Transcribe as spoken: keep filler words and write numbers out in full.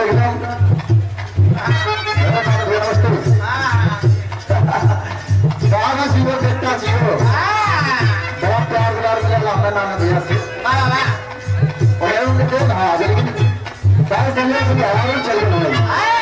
एकदम गाना जीरो देखता जीरो बड़ा प्यार दुलार मिला हमारा नाना भैया से और उनके हाँ लेकिन सारे संजय से चल रहे हैं